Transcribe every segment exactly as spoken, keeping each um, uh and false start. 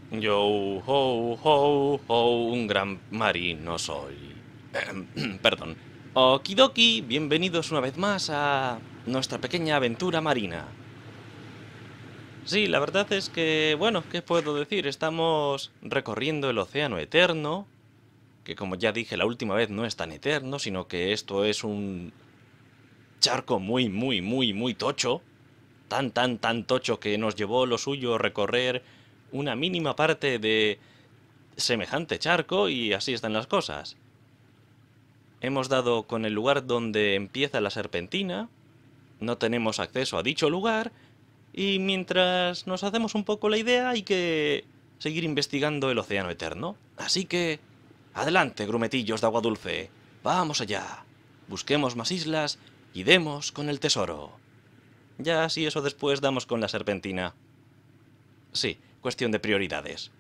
Yo, ho, ho, ho, un gran marino soy. Perdón. Okidoki, bienvenidos una vez más a nuestra pequeña aventura marina. Sí, la verdad es que, bueno, ¿qué puedo decir? Estamos recorriendo el océano eterno, que como ya dije la última vez no es tan eterno, sino que esto es un charco muy, muy, muy, muy tocho. Tan, tan, tan tocho que nos llevó lo suyo recorrer una mínima parte de semejante charco y así están las cosas. Hemos dado con el lugar donde empieza la serpentina, no tenemos acceso a dicho lugar y mientras nos hacemos un poco la idea hay que seguir investigando el océano eterno. Así que, adelante, grumetillos de agua dulce, vamos allá. Busquemos más islas y demos con el tesoro. Ya si eso después damos con la serpentina. Sí, cuestión de prioridades.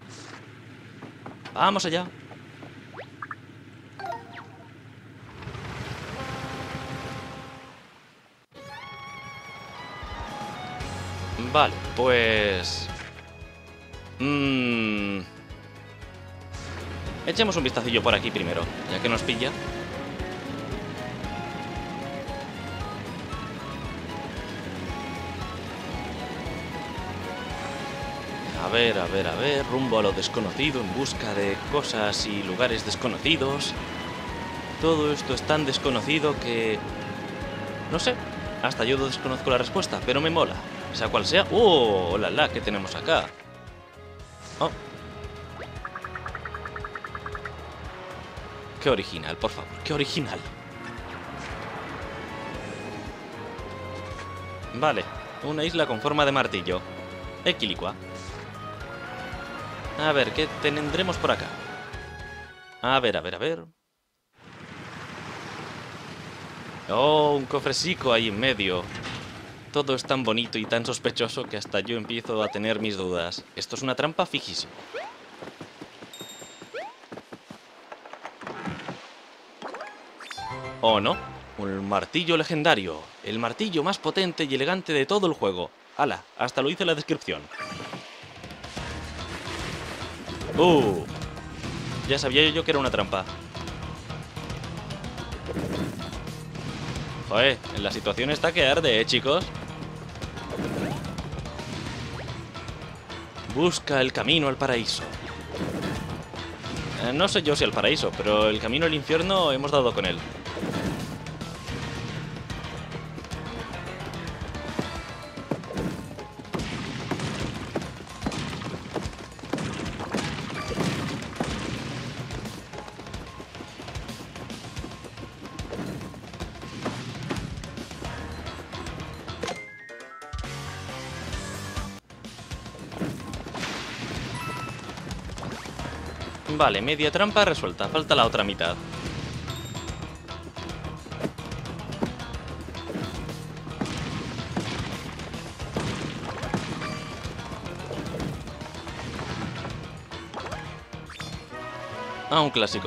Vamos allá. Vale, pues... Mmm... Echemos un vistacillo por aquí primero, ya que nos pilla. A ver, a ver, a ver, rumbo a lo desconocido en busca de cosas y lugares desconocidos. Todo esto es tan desconocido que... No sé, hasta yo desconozco la respuesta, pero me mola. Sea cual sea... ¡Oh! ¡Hola, la! ¿Qué tenemos acá? Oh. ¡Qué original, por favor! ¡Qué original! Vale, una isla con forma de martillo. Equilicua. A ver, ¿qué tendremos por acá? A ver, a ver, a ver... Oh, un cofrecico ahí en medio. Todo es tan bonito y tan sospechoso que hasta yo empiezo a tener mis dudas. Esto es una trampa fijísima. ¿O no? Un martillo legendario. El martillo más potente y elegante de todo el juego. ¡Hala! Hasta lo hice en la descripción. ¡Uh! Ya sabía yo que era una trampa. Joder, en la situación está que arde, ¿eh, chicos? Busca el camino al paraíso. Eh, no sé yo si al paraíso, pero el camino al infierno hemos dado con él. Vale, media trampa resuelta. Falta la otra mitad. Ah, un clásico.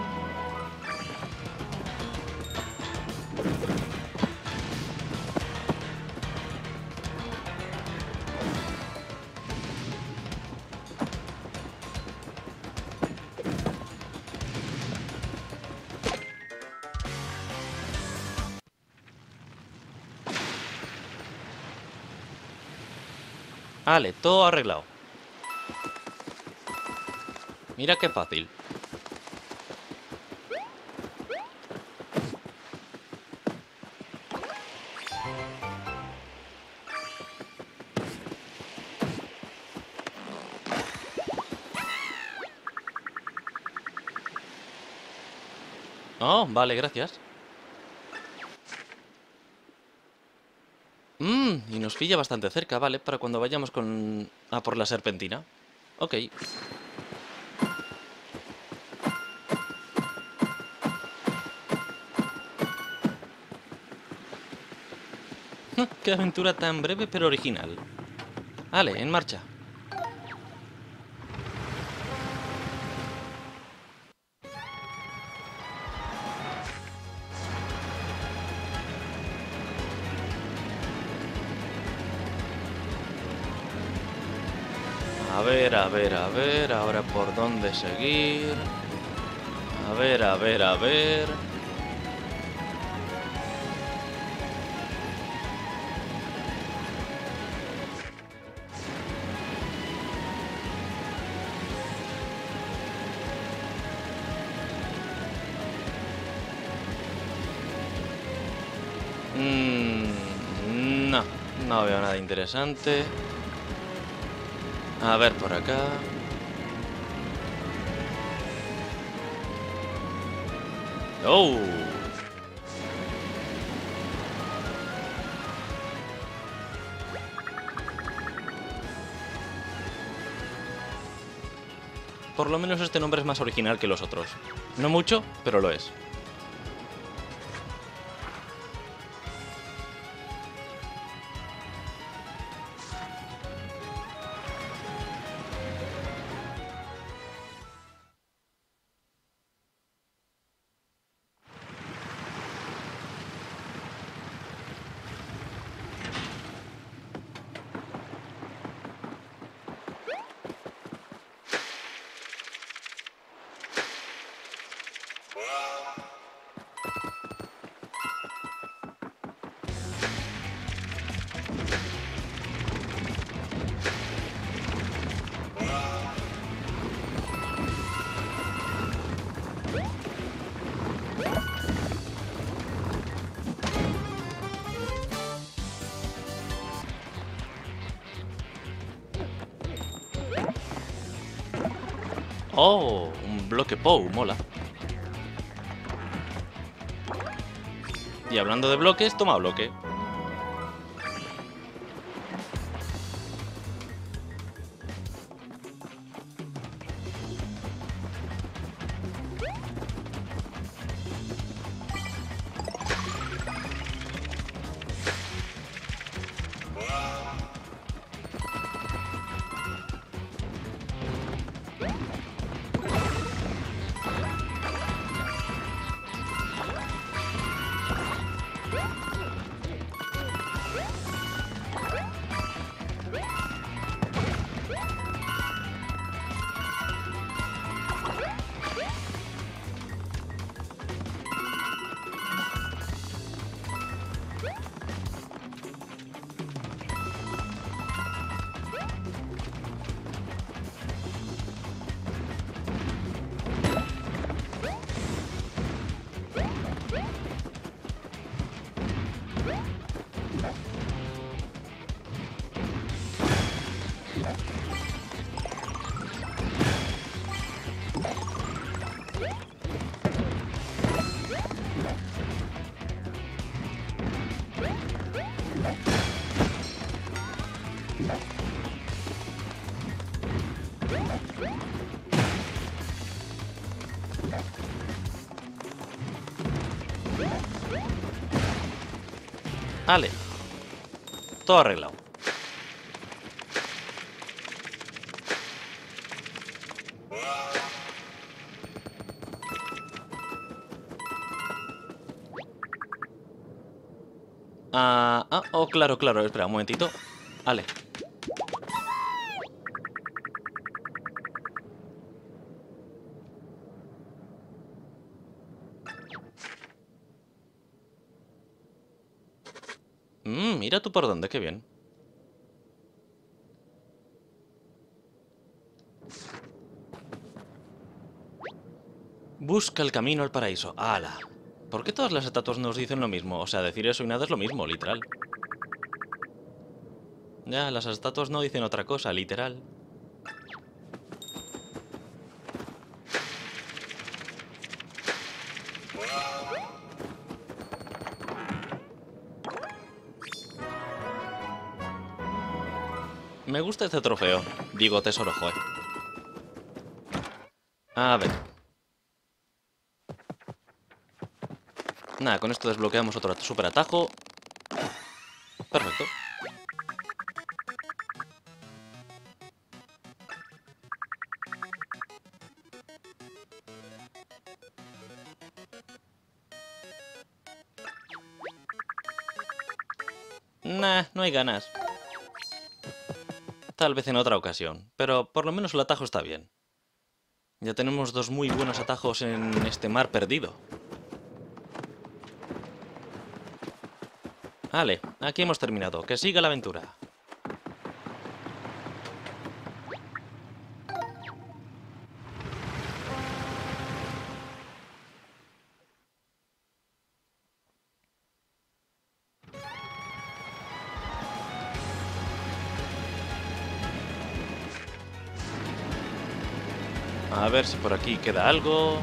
Vale, todo arreglado. Mira qué fácil. Oh, vale, gracias. Mmm, y nos pilla bastante cerca, vale, para cuando vayamos con... a por la serpentina. Ok. Qué aventura tan breve pero original. Vale, en marcha. A ver, a ver, a ver, ahora por dónde seguir. A ver, a ver, a ver. Mm, no, no veo nada interesante. A ver por acá. ¡Oh! Por lo menos este nombre es más original que los otros. No mucho, pero lo es. Oh, un bloque Pou, mola. Y hablando de bloques, toma bloque. Vale. Todo arreglado. Ah, ah, oh, claro, claro. Espera, un momentito. Vale. Mmm, mira tú por dónde, qué bien. Busca el camino al paraíso. ¡Hala! ¿Por qué todas las estatuas nos dicen lo mismo? O sea, decir eso y nada es lo mismo, literal. Ya, las estatuas no dicen otra cosa, literal. Me gusta este trofeo. Digo, tesoro, joder. A ver. Nada, con esto desbloqueamos otro super atajo. Perfecto. Nah, no hay ganas. Tal vez en otra ocasión, pero por lo menos el atajo está bien. Ya tenemos dos muy buenos atajos en este mar perdido. Vale, aquí hemos terminado. Que siga la aventura. A ver si por aquí queda algo.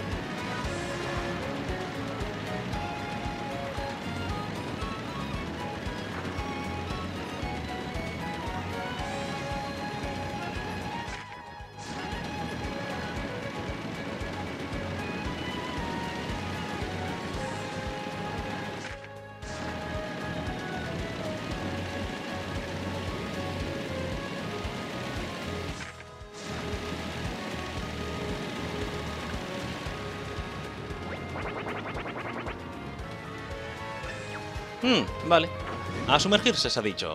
Hmm, vale. A sumergirse se ha dicho.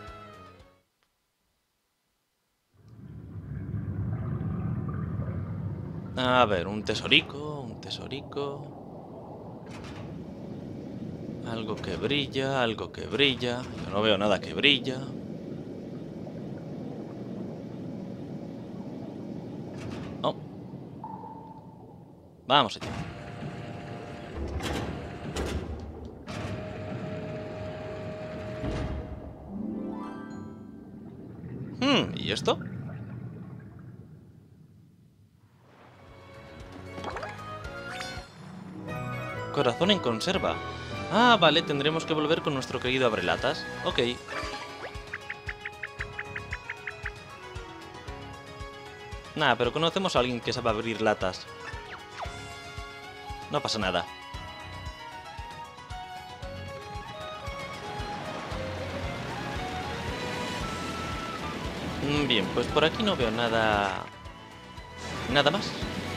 A ver, un tesorico, un tesorico. Algo que brilla, algo que brilla. Yo no veo nada que brilla. Oh. Vamos allá. Hmm, ¿y esto? Corazón en conserva. Ah, vale, tendremos que volver con nuestro querido abrelatas. Ok. Nah, pero conocemos a alguien que sabe abrir latas. No pasa nada. Bien, pues por aquí no veo nada... Nada más.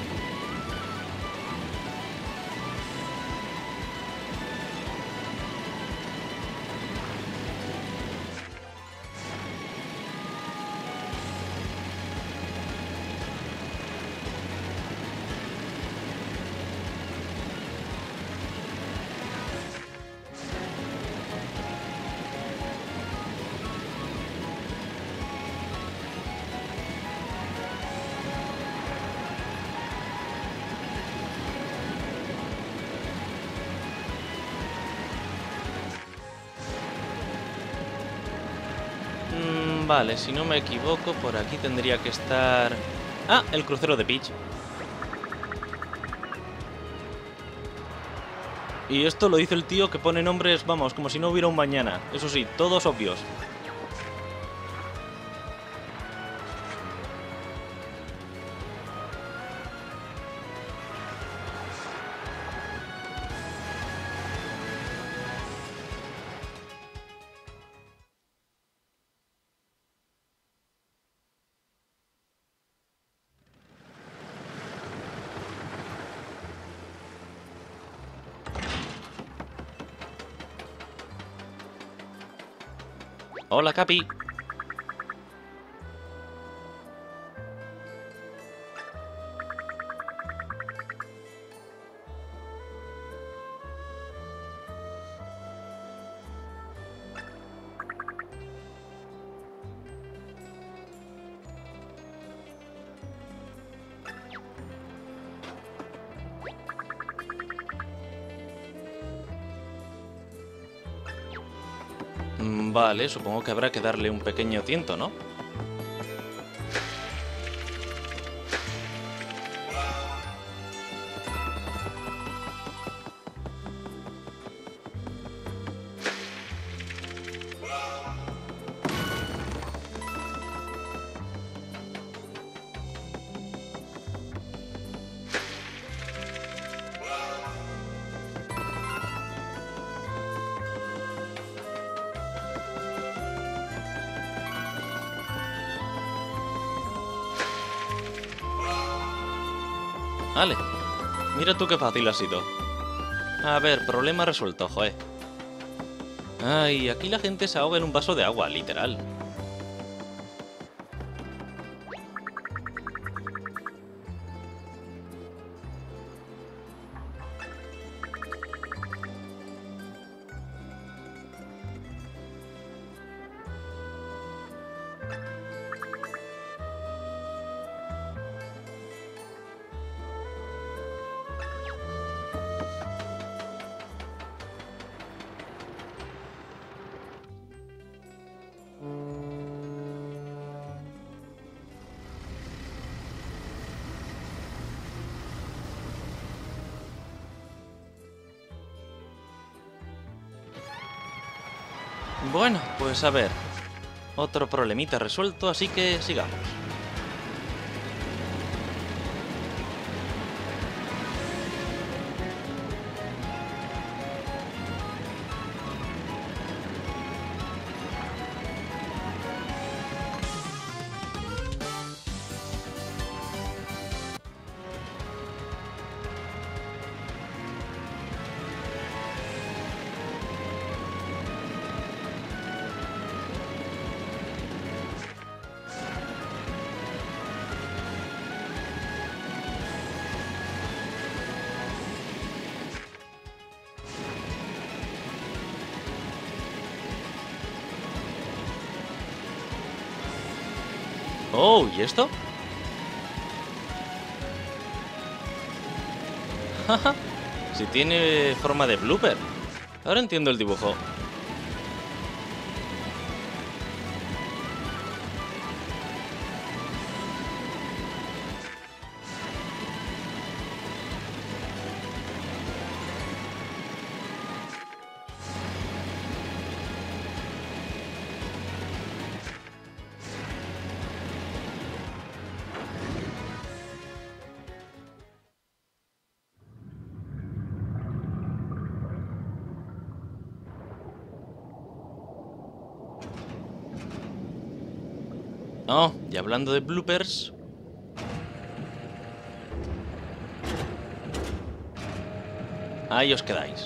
Vale, si no me equivoco, por aquí tendría que estar... Ah, el crucero de Peach. Y esto lo dice el tío que pone nombres, vamos, como si no hubiera un mañana. Eso sí, todos obvios. Hola, Capi. Vale, supongo que habrá que darle un pequeño tiento, ¿no? Vale. Mira tú qué fácil ha sido. A ver, problema resuelto, joe. Ay, aquí la gente se ahoga en un vaso de agua, literal. Bueno, pues a ver. Otro problemita resuelto, así que sigamos. Oh, ¿y esto? Jaja, si tiene forma de blooper. Ahora entiendo el dibujo. Oh, y hablando de bloopers... Ahí os quedáis.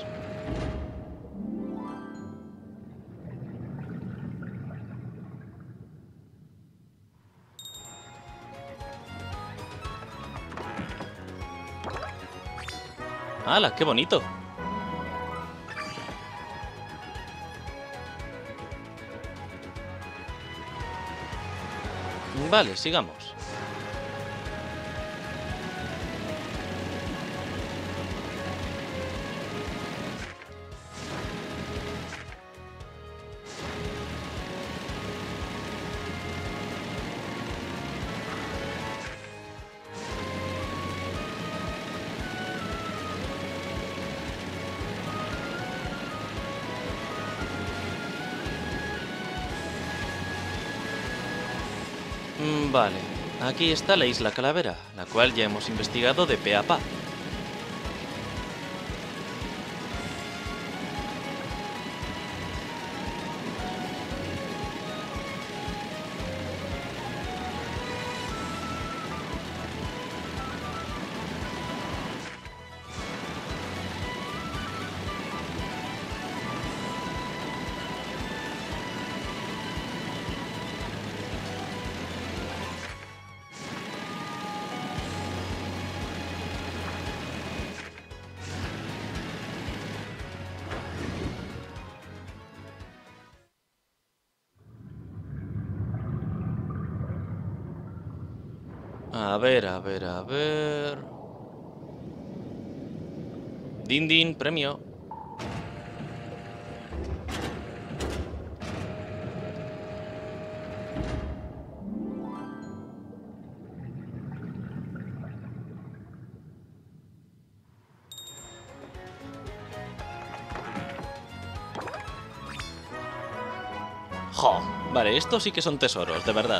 ¡Hala, qué bonito! Vale, sigamos. Mm, Vale, aquí está la isla Calavera, la cual ya hemos investigado de pe a pa. A ver, a ver, a ver... Din din, premio. Jo, vale, estos sí que son tesoros, de verdad.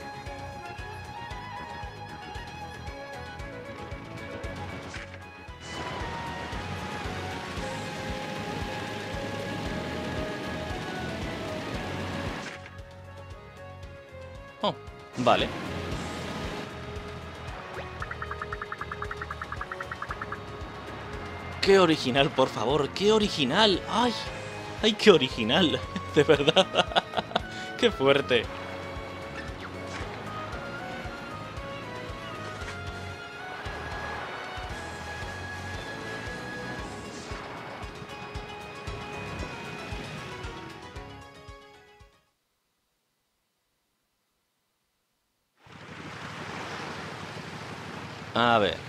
Oh, vale. ¡Qué original, por favor! ¡Qué original! ¡Ay! ¡Ay, qué original! De verdad. ¡Qué fuerte! A ver.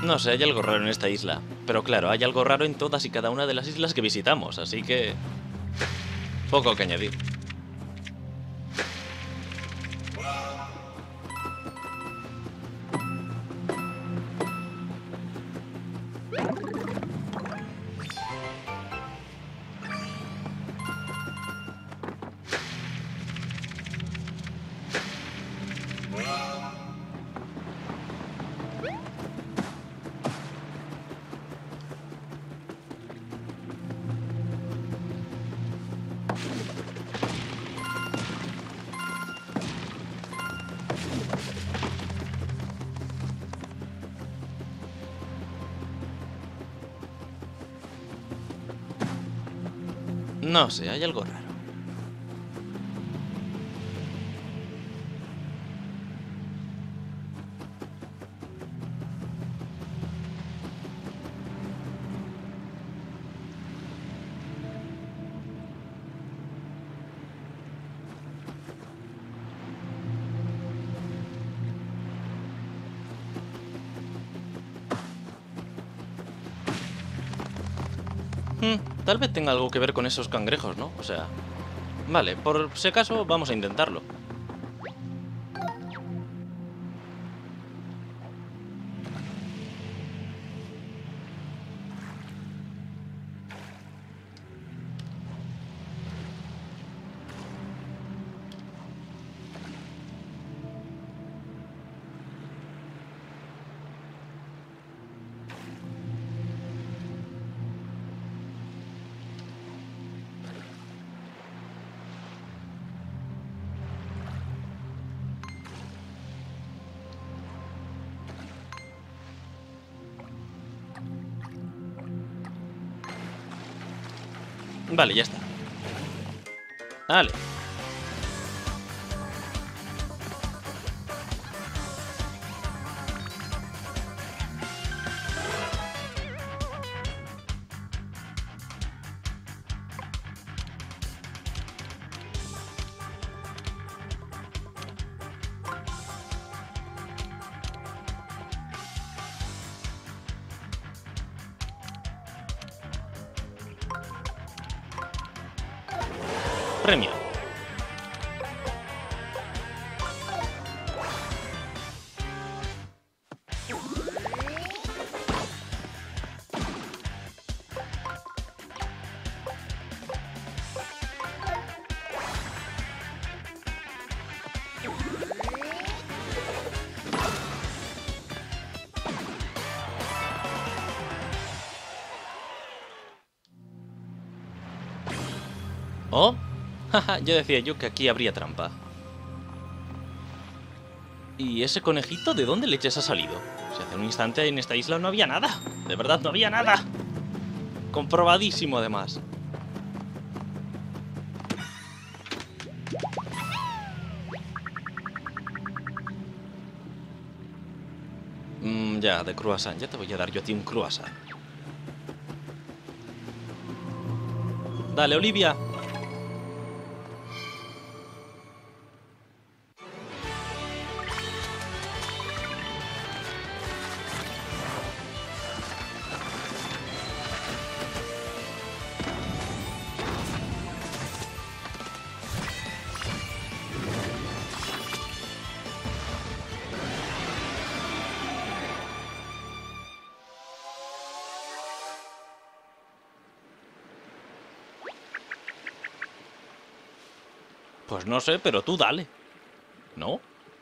No sé, hay algo raro en esta isla. Pero claro, hay algo raro en todas y cada una de las islas que visitamos, así que... poco que añadir. No sé, hay algo raro. Hmm, tal vez tenga algo que ver con esos cangrejos, ¿no? O sea... Vale, por si acaso vamos a intentarlo. Vale, ya está. Vale. Premio. Oh, jaja, yo decía yo que aquí habría trampa. ¿Y ese conejito de dónde leches ha salido? Si hace un instante en esta isla no había nada. De verdad, no había nada. Comprobadísimo, además. Mm, ya, de croissant. Ya te voy a dar yo a ti un croissant. Dale, Olivia. Pues no sé, pero tú dale. ¿No?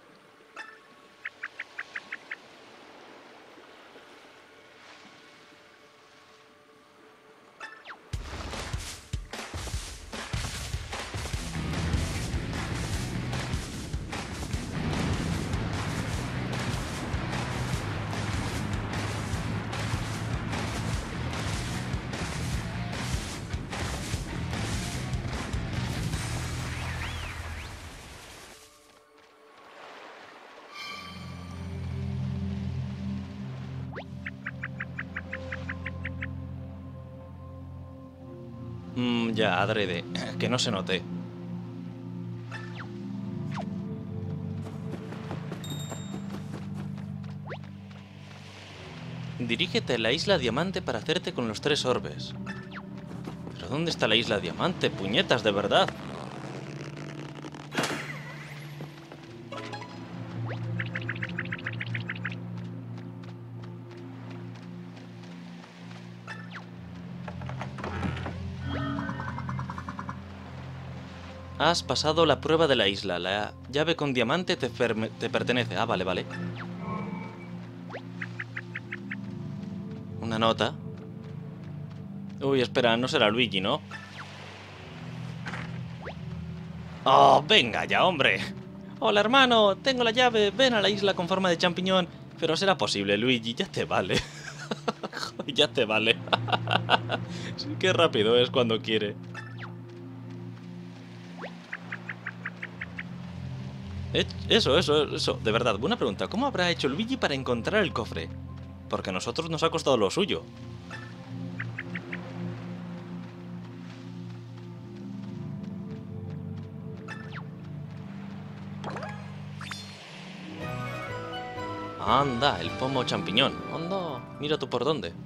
Mm, ya, adrede. Que no se note. Dirígete a la isla Diamante para hacerte con los tres orbes. ¿Pero dónde está la isla Diamante? Puñetas, de verdad. Has pasado la prueba de la isla. La llave con diamante te, te pertenece. Ah, vale, vale. Una nota. Uy, espera, no será Luigi, ¿no? ¡Oh, venga ya, hombre! Hola, hermano, tengo la llave. Ven a la isla con forma de champiñón. Pero será posible, Luigi, ya te vale. Ya te vale. Sí, qué rápido es cuando quiere. Eso, eso, eso. De verdad, buena pregunta. ¿Cómo habrá hecho Luigi para encontrar el cofre? Porque a nosotros nos ha costado lo suyo. Anda, el pomo champiñón. Anda, mira tú por dónde.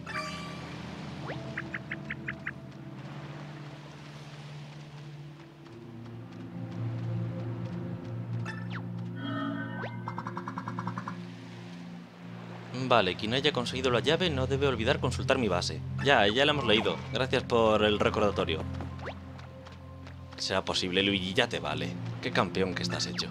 Vale, quien haya conseguido la llave no debe olvidar consultar mi base. Ya, ya la hemos leído. Gracias por el recordatorio. Será posible, Luigi, ya te vale. Qué campeón que estás hecho.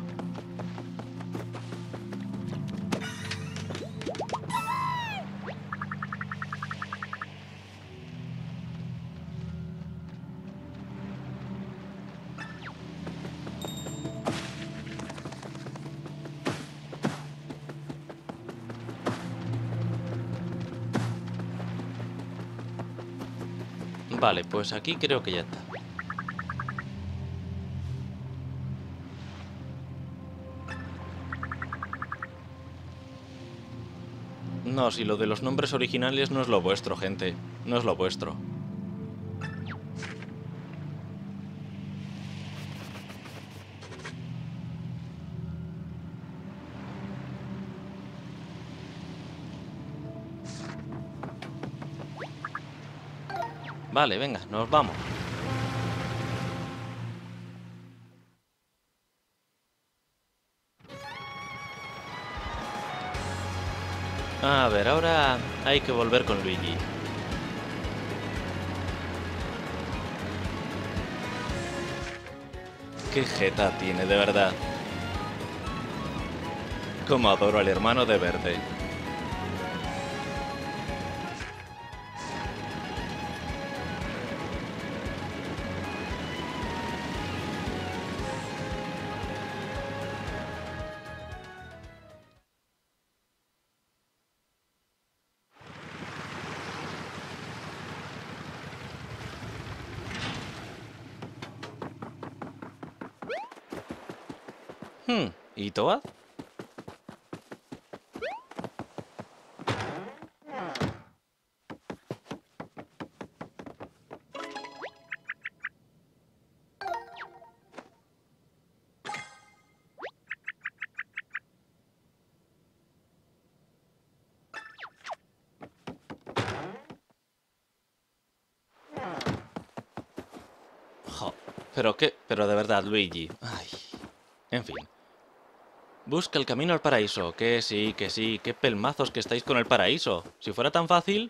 Vale, pues aquí creo que ya está. No, si lo de los nombres originales no es lo vuestro, gente. No es lo vuestro. Vale, venga, nos vamos. A ver, ahora hay que volver con Luigi. Qué jeta tiene, de verdad. Como adoro al hermano de verde. Hmm, ¿y Toad? Jo, pero qué, pero de verdad, Luigi. Ay, en fin. Busca el camino al paraíso. Que sí, que sí, qué pelmazos que estáis con el paraíso. Si fuera tan fácil...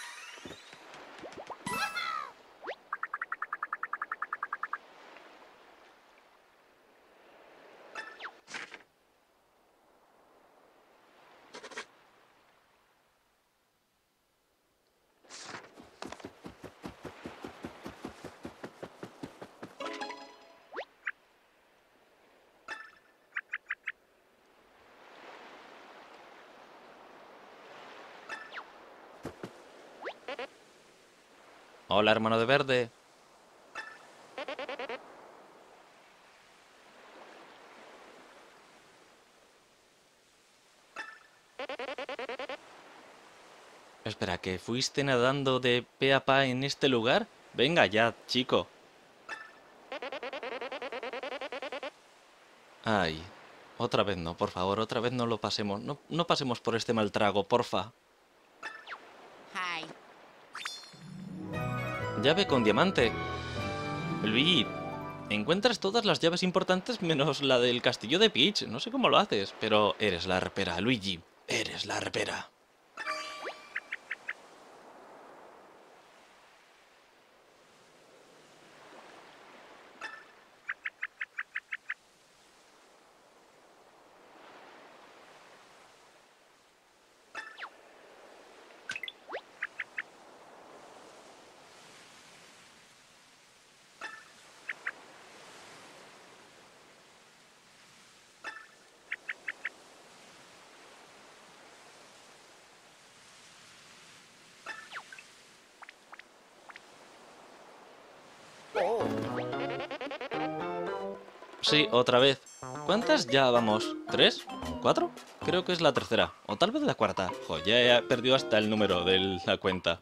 Hola, hermano de verde. Espera, ¿que fuiste nadando de pe a pa en este lugar? Venga ya, chico. Ay, otra vez no, por favor, otra vez no lo pasemos. No, no pasemos por este mal trago, porfa. llave con diamante. Luigi, encuentras todas las llaves importantes menos la del castillo de Peach. No sé cómo lo haces, pero eres la arpera, Luigi. Eres la arpera. Sí, otra vez. ¿Cuántas ya vamos? ¿Tres? ¿Cuatro? Creo que es la tercera. O tal vez la cuarta. Jo, ya he perdido hasta el número de la cuenta.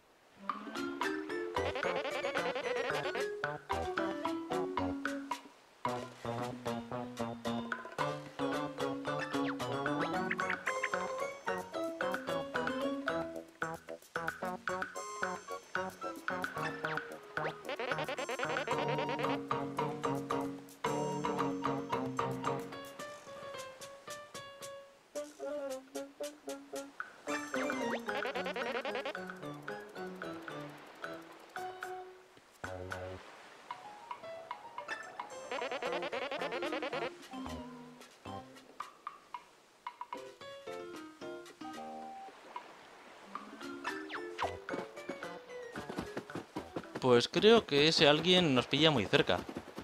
Pues creo que ese alguien nos pilla muy cerca.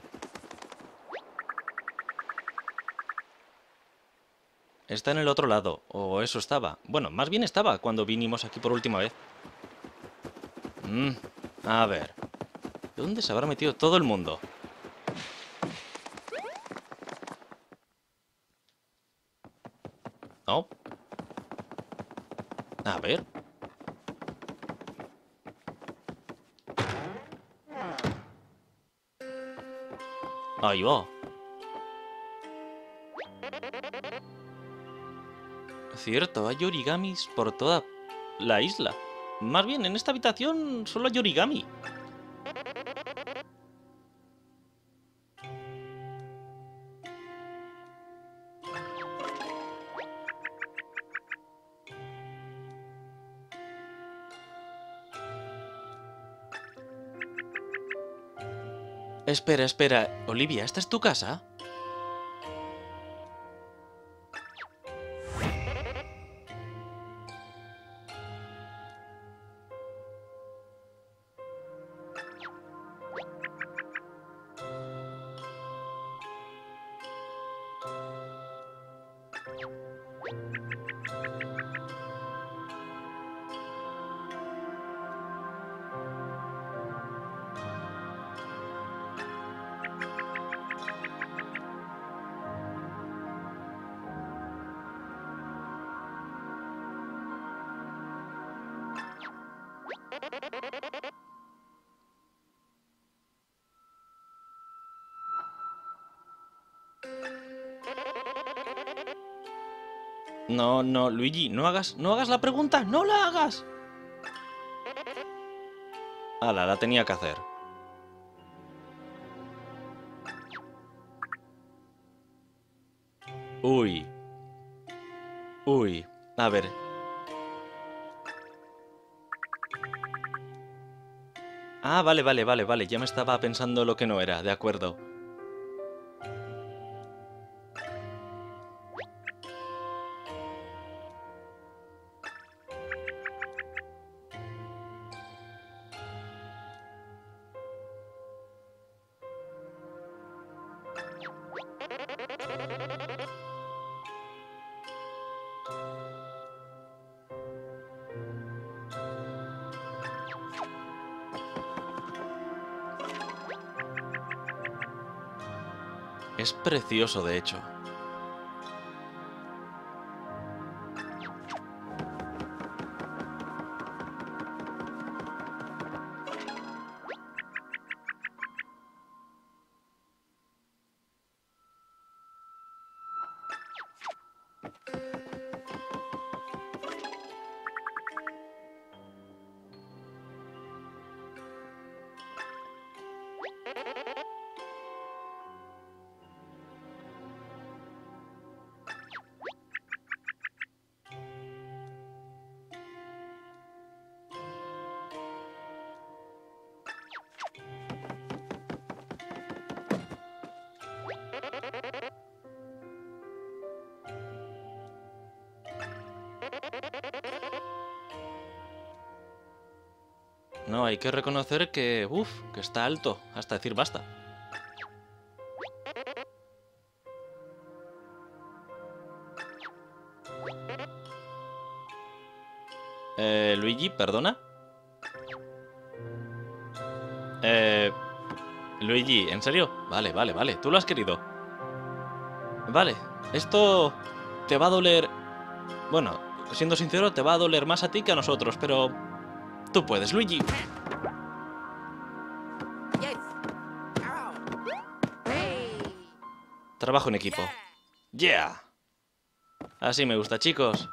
Está en el otro lado, o eso estaba. Bueno, más bien estaba cuando vinimos aquí por última vez. Mm, a ver. ¿Dónde se habrá metido todo el mundo? ¿No? A ver. Ahí va. Cierto, hay origamis por toda la isla. Más bien, en esta habitación solo hay origami. Espera, espera. Olivia, ¿esta es tu casa? No, no, Luigi, no hagas, no hagas la pregunta, no la hagas. Ala, la tenía que hacer. Uy. Uy. A ver. Ah, vale, vale, vale, vale. Ya me estaba pensando lo que no era, de acuerdo. Es precioso, de hecho. No, hay que reconocer que, uff, que está alto, hasta decir basta. Eh, Luigi, perdona. Eh, Luigi, ¿en serio? Vale, vale, vale, tú lo has querido. Vale, esto te va a doler... Bueno, siendo sincero, te va a doler más a ti que a nosotros, pero... Tú puedes, Luigi. Trabajo en equipo. ¡Yeah! Así me gusta, chicos.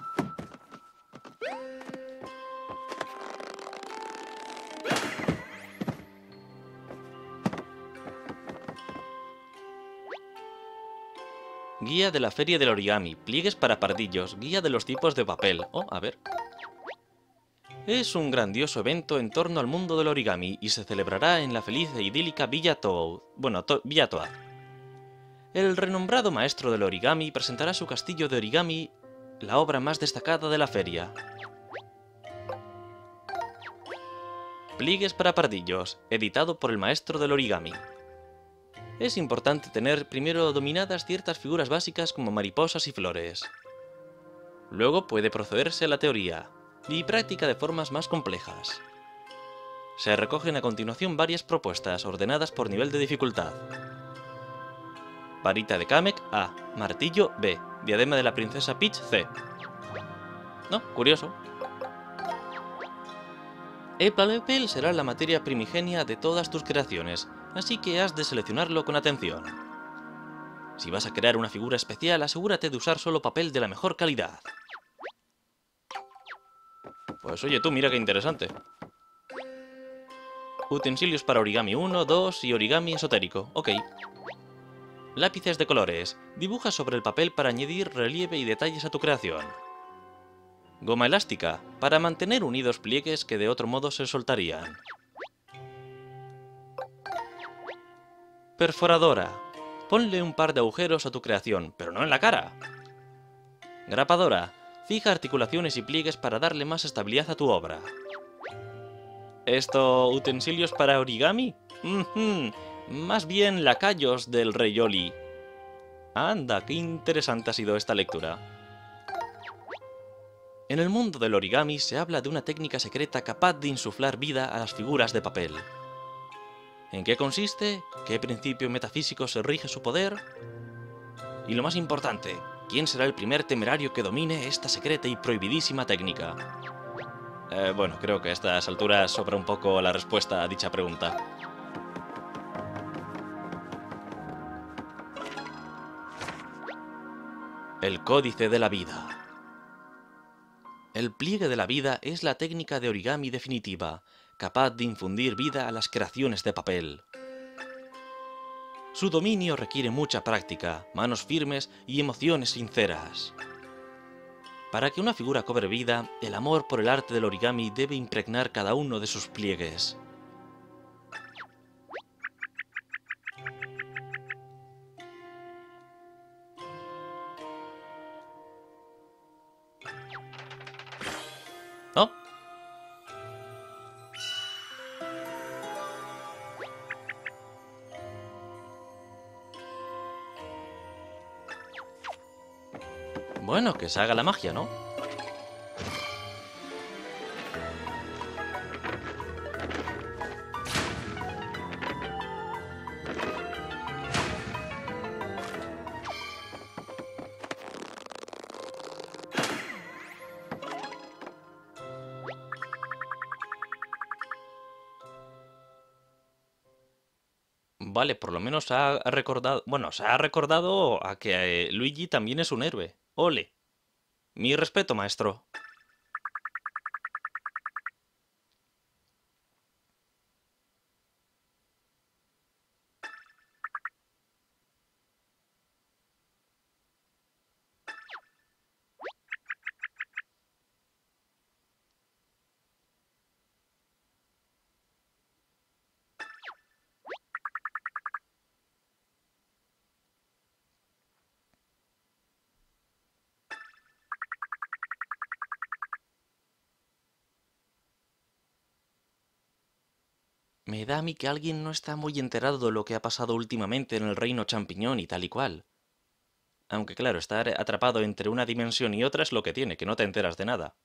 Guía de la Feria del Origami. Pliegues para pardillos. Guía de los tipos de papel. Oh, a ver. Es un grandioso evento en torno al mundo del origami y se celebrará en la feliz e idílica Villa Toad. Bueno, to Villa Toad. El renombrado maestro del origami presentará su castillo de origami, la obra más destacada de la feria. Pliegues para pardillos, editado por el maestro del origami. Es importante tener primero dominadas ciertas figuras básicas como mariposas y flores. Luego puede procederse a la teoría y práctica de formas más complejas. Se recogen a continuación varias propuestas ordenadas por nivel de dificultad. Varita de Kamek A, martillo B, diadema de la princesa Peach C. ¿No? Curioso. El papel será la materia primigenia de todas tus creaciones, así que has de seleccionarlo con atención. Si vas a crear una figura especial, asegúrate de usar solo papel de la mejor calidad. Pues oye tú, mira qué interesante. Utensilios para origami uno, dos y origami esotérico. Ok. Lápices de colores. Dibuja sobre el papel para añadir relieve y detalles a tu creación. Goma elástica, para mantener unidos pliegues que de otro modo se soltarían. Perforadora. Ponle un par de agujeros a tu creación, pero no en la cara. Grapadora. Fija articulaciones y pliegues para darle más estabilidad a tu obra. ¿Esto utensilios para origami? Mm-hmm. Más bien lacayos del rey Oli. Anda, qué interesante ha sido esta lectura. En el mundo del origami se habla de una técnica secreta capaz de insuflar vida a las figuras de papel. ¿En qué consiste? ¿Qué principio metafísico se rige su poder? Y lo más importante, ¿quién será el primer temerario que domine esta secreta y prohibidísima técnica? Eh, bueno, creo que a estas alturas sobra un poco la respuesta a dicha pregunta. El códice de la vida. El pliegue de la vida es la técnica de origami definitiva, capaz de infundir vida a las creaciones de papel. Su dominio requiere mucha práctica, manos firmes y emociones sinceras. Para que una figura cobre vida, el amor por el arte del origami debe impregnar cada uno de sus pliegues. ¿No? Bueno, que se haga la magia, ¿no? Vale, por lo menos ha recordado... Bueno, se ha recordado a que eh, Luigi también es un héroe. ¡Ole! Mi respeto, maestro. Me da a mí que alguien no está muy enterado de lo que ha pasado últimamente en el reino champiñón y tal y cual. Aunque claro, estar atrapado entre una dimensión y otra es lo que tiene, que no te enteras de nada.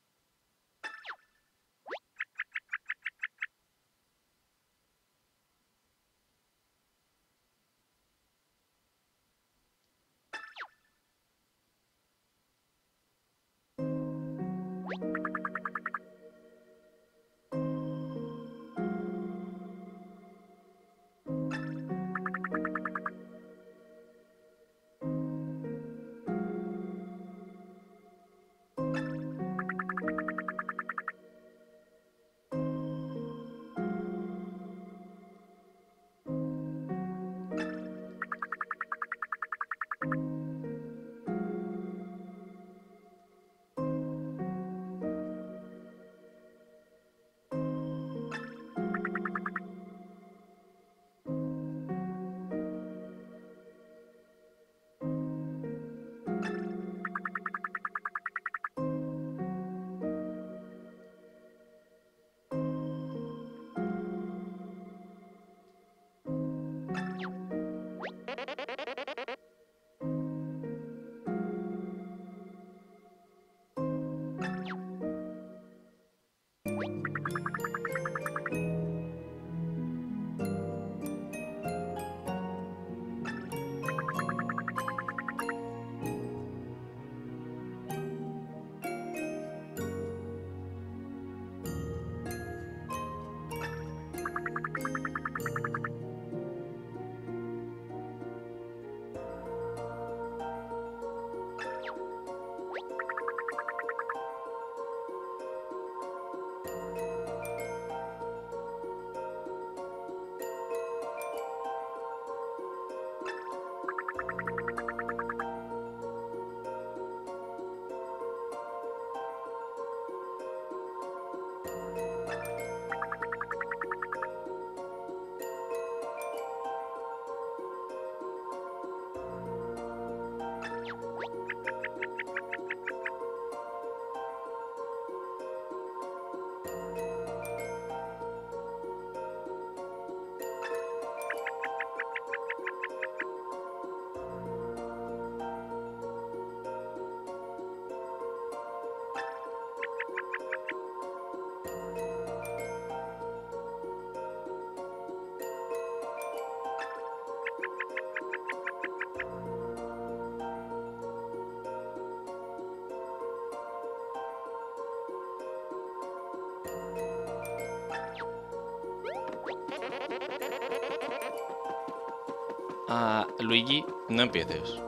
Ah, Luigi, no empieces.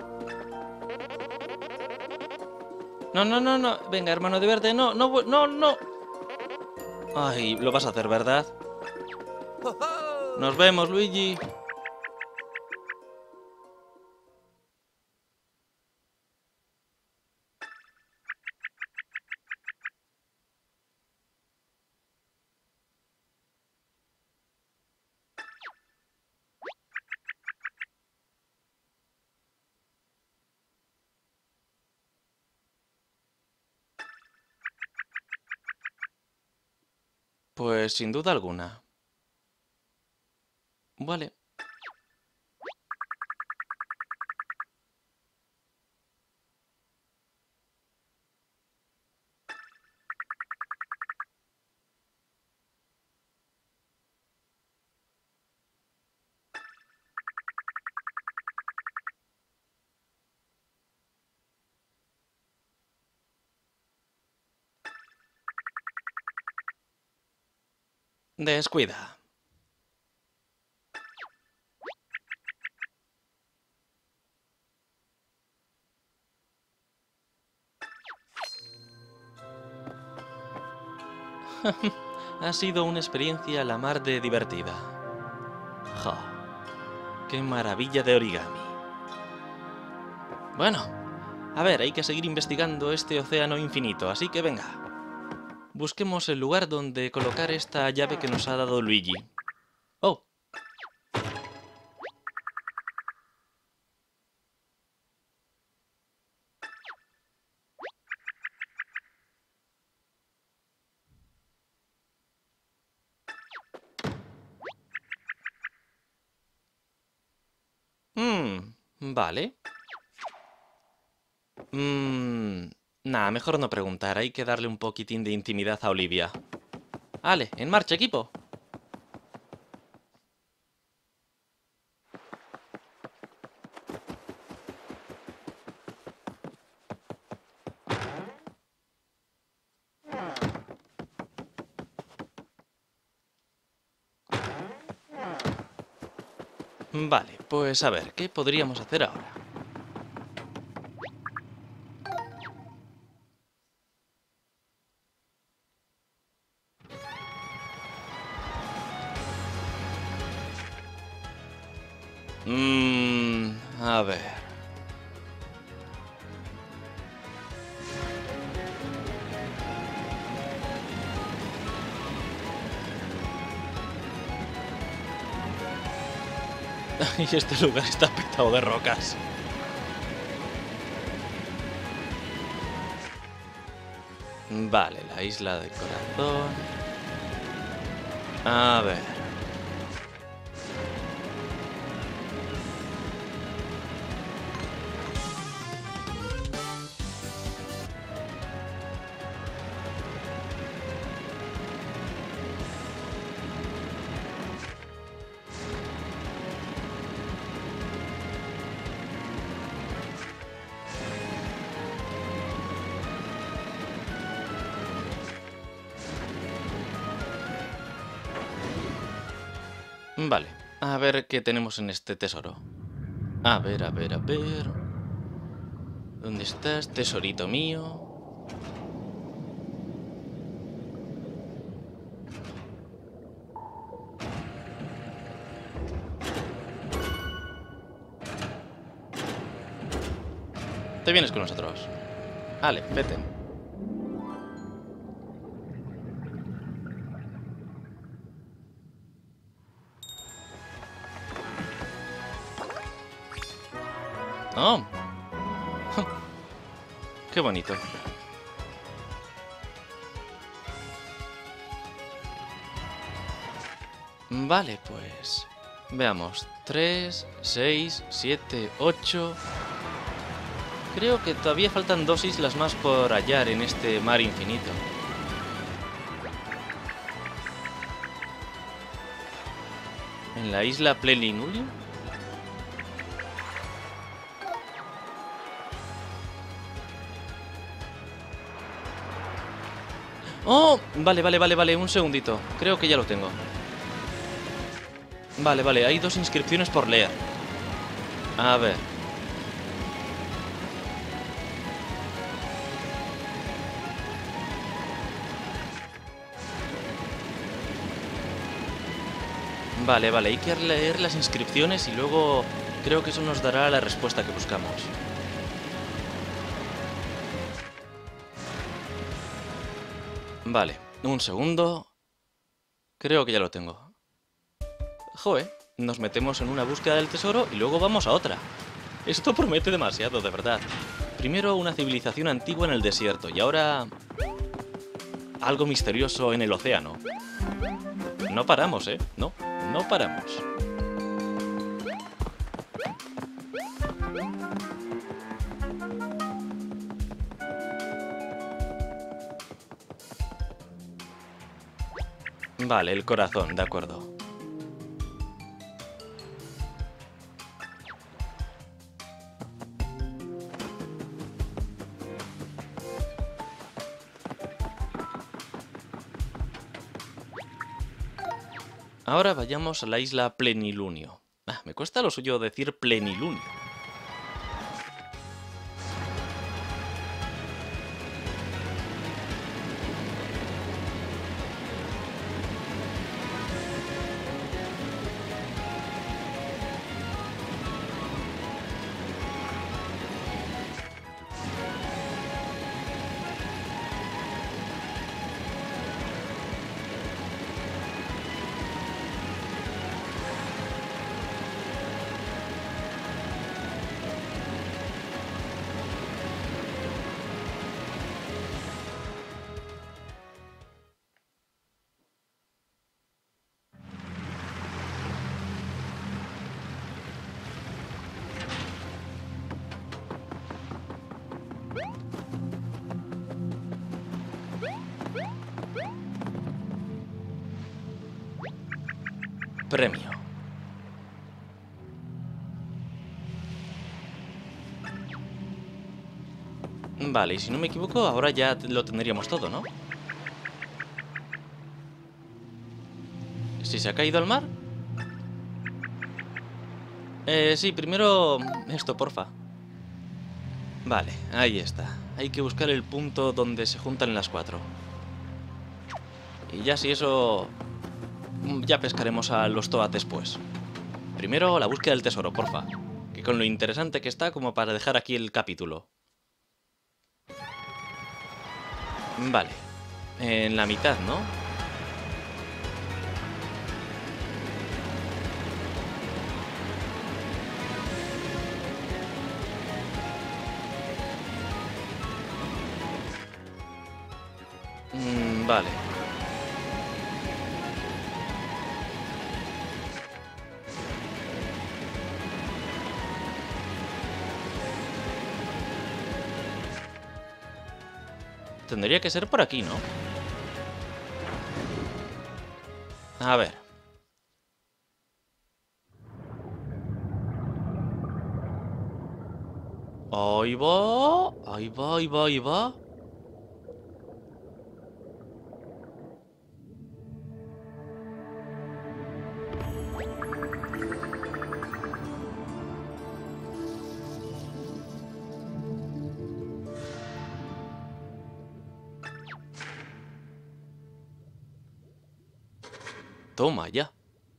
No, no, no, no. Venga, hermano de verde, no, no, vu- no, no. Ay, lo vas a hacer, ¿verdad? Nos vemos, Luigi. Pues sin duda alguna. Vale. Descuida. Ha sido una experiencia a la mar de divertida. ¡Ja! ¡Qué maravilla de origami! Bueno, a ver, hay que seguir investigando este océano infinito, así que venga. Busquemos el lugar donde colocar esta llave que nos ha dado Luigi. ¡Oh! Vale. Mmm... Nah, mejor no preguntar. Hay que darle un poquitín de intimidad a Olivia. Vale, en marcha, equipo. Vale, pues a ver, ¿qué podríamos hacer ahora? Mmm... A ver... Y este lugar está petado de rocas. Vale, la isla del corazón. A ver... Vale, a ver qué tenemos en este tesoro. A ver, a ver, a ver... ¿Dónde estás, tesorito mío? Te vienes con nosotros. Vale, vete. Oh. Qué bonito. Vale, pues... Veamos. tres, seis, siete, ocho... Creo que todavía faltan dos islas más por hallar en este mar infinito. ¿En la isla Plenilunio? ¡Oh! Vale, vale, vale, vale, un segundito. Creo que ya lo tengo. Vale, vale, hay dos inscripciones por leer. A ver. Vale, vale, hay que leer las inscripciones y luego creo que eso nos dará la respuesta que buscamos. Vale, un segundo. Creo que ya lo tengo. Joder, nos metemos en una búsqueda del tesoro y luego vamos a otra. Esto promete demasiado, de verdad. Primero una civilización antigua en el desierto y ahora... algo misterioso en el océano. No paramos, ¿eh? No, no paramos. Vale, el corazón, de acuerdo. Ahora vayamos a la isla Plenilunio. Ah, me cuesta lo suyo decir Plenilunio. premio. Vale, y si no me equivoco, ahora ya lo tendríamos todo, ¿no? ¿Si se ha caído al mar? Eh, sí, primero esto, porfa. Vale, ahí está. Hay que buscar el punto donde se juntan las cuatro. Y ya si eso... ya pescaremos a los Toad después. Primero la búsqueda del tesoro, porfa. Que con lo interesante que está como para dejar aquí el capítulo. Vale. En la mitad, ¿no? Mm, vale. Tendría que ser por aquí, ¿no? A ver. Ahí va. Ahí va, ahí va, ahí va. Toma, ya.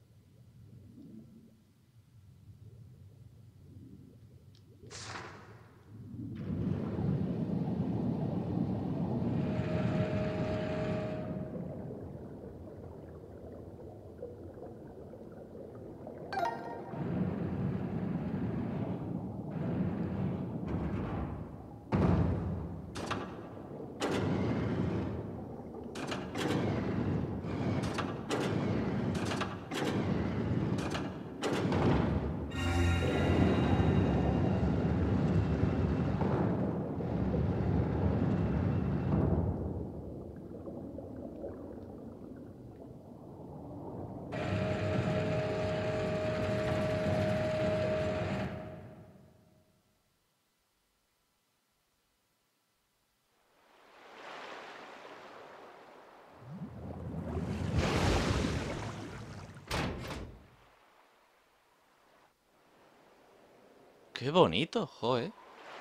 Qué bonito, joe.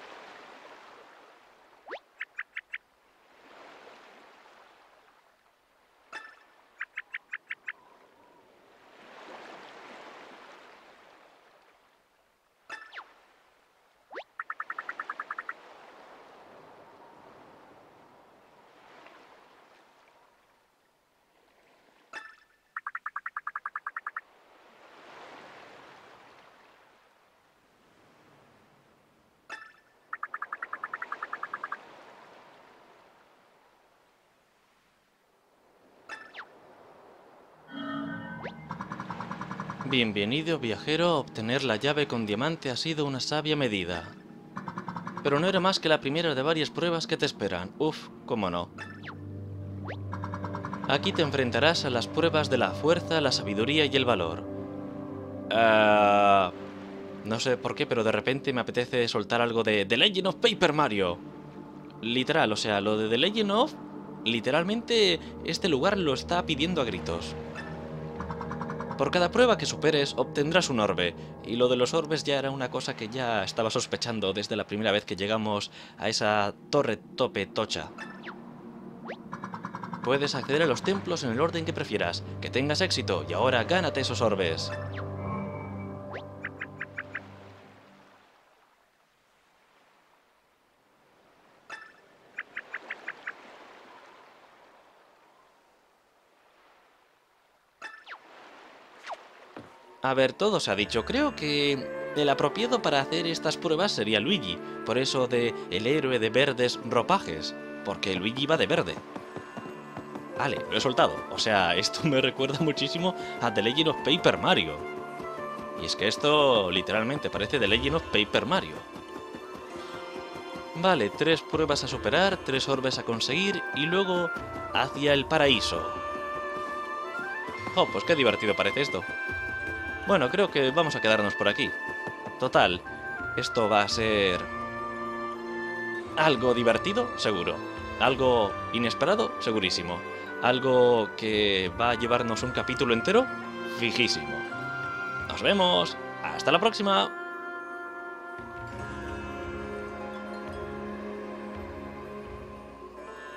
Bienvenido, viajero. Obtener la llave con diamante ha sido una sabia medida. Pero no era más que la primera de varias pruebas que te esperan. Uf, cómo no. Aquí te enfrentarás a las pruebas de la fuerza, la sabiduría y el valor. Uh, no sé por qué, pero de repente me apetece soltar algo de The Legend of Paper Mario. Literal, o sea, lo de The Legend of... literalmente, este lugar lo está pidiendo a gritos. Por cada prueba que superes, obtendrás un orbe. Y lo de los orbes ya era una cosa que ya estaba sospechando desde la primera vez que llegamos a esa torre tope tocha. Puedes acceder a los templos en el orden que prefieras. Que tengas éxito y ahora gánate esos orbes. A ver, todo se ha dicho. Creo que el apropiado para hacer estas pruebas sería Luigi. Por eso de el héroe de verdes ropajes. Porque Luigi va de verde. Vale, lo he soltado. O sea, esto me recuerda muchísimo a The Legend of Paper Mario. Y es que esto literalmente parece The Legend of Paper Mario. Vale, tres pruebas a superar, tres orbes a conseguir y luego hacia el paraíso. Oh, pues qué divertido parece esto. Bueno, creo que vamos a quedarnos por aquí. Total, esto va a ser... algo divertido, seguro. Algo inesperado, segurísimo. Algo que va a llevarnos un capítulo entero, fijísimo. Nos vemos. Hasta la próxima.